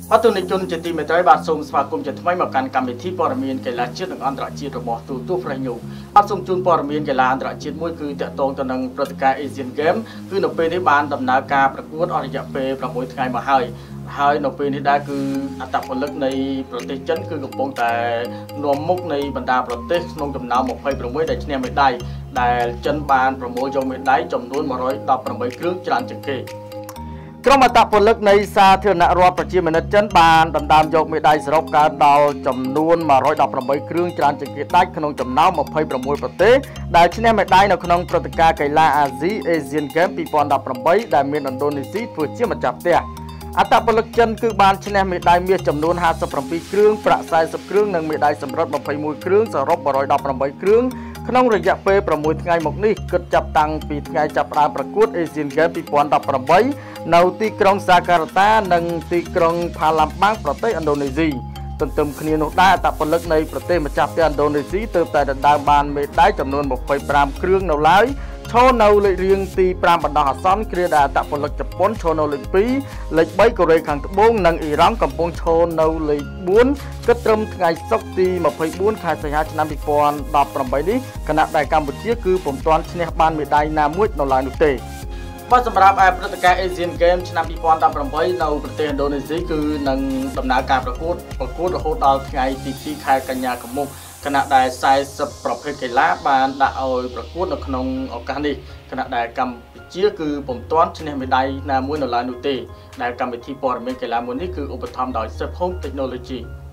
អត់ទូនិជនជាទីមេត្រីបាទសូមស្វាគមន៍ជាថ្មីមកកាន់កម្មវិធីព័ត៌មានកីឡាជាតិនិងអន្តរជាតិរបស់ទូទូប្រេងញូបាទសូមជូនព័ត៌មានកីឡាអន្តរជាតិមួយគឺតាក់ទងទៅនឹងព្រឹត្តិការណ៍ Asian Games គឺនៅពេលនេះបានដំណើរការប្រកួតអស់រយៈពេល6ថ្ងៃមកហើយនៅពេលនេះដែរគឺអត្តពលិកនៃប្រទេសចិនគឺកំពុងតែនាំមុខនៃបណ្ដាប្រទេសក្នុងចំណោម26ដែលឈ្នះមេដាយដែលចិនបានប្រមូលយកមេដាយចំនួន118គ្រឿងច្រើនជាងគេក្រុមអត្តពលិកនៃសាធារណរដ្ឋប្រជាមានិតចិនបានដណ្ដើមយកមេដាយសរុបកើតដល់ចំនួន118គ្រឿងច្រើនជាងគេដាច់ក្នុងចំណោម26ប្រទេសដែលឈ្នះមេដាយនៅក្នុងព្រឹត្តិការណ៍កីឡាអាស៊ី Asian Games 2018ដែលមានឥណ្ឌូនេស៊ីធ្វើជាម្ចាស់ផ្ទះអត្តពលិកចិនគឺបានឈ្នះមេដាយមាសចំនួន57គ្រឿងប្រាក់40គ្រឿងនិងមេដាយសំរឹទ្ធ21គ្រឿងសរុប118គ្រឿងក្នុងរយៈពេល6ថ្ងៃមកនេះគិតចាប់តាំងពីថ្ងៃចាប់ផ្ដើមប្រកួត Asian Games 2018នៅទីក្រុងសាការតានិងទីក្រុងផាឡាំបាំងប្រទេសឥណ្ឌូនេស៊ីទន្ទឹមគ្នានោះដែរអត្តពលិកនៃប្រទេសម្ចាស់ផ្ទះឥណ្ឌូនេស៊ីទើបតែដណ្ដើមបានមេដាយចំនួន25គ្រឿងនៅឡើយឈរនៅលេខរៀងទី5បណ្ដោះអាសន្នគ្រាដែលអត្តពលិកជប៉ុនឈរនៅលេខ2លេខ3កូរ៉េខាងត្បូងនិងអ៊ីរ៉ង់កំពុងឈរនៅលេខ4គិតត្រឹមថ្ងៃសុក្រទី24ខែសីហាឆ្នាំ2018នេះខណៈដែលកម្ពុជាគឺពុំទាន់ឈ្នះបានមេដាយណាមួយនៅឡើយនោះទេបាទសម្រាប់ព្រឹត្តិការណ៍ Asian Games ឆ្នាំ2018នៅប្រទេសឥណ្ឌូនេស៊ីគឺនឹងដំណើរការប្រកួតរហូតដល់ថ្ងៃទី2ខែកញ្ញាខាងមុខខណៈដែល40ប្រភេទកីឡាបានដាក់ឲ្យប្រកួតនៅក្នុងឱកាសនេះខណៈដែលកម្ពុជាគឺពុំទាន់ឈ្នះមេដាយណាមួយនៅឡើយនោះទេដែលកម្មវិធីព័ត៌មានកីឡាមួយនេះគឺឧបត្ថម្ភដោយ Safe Home Technology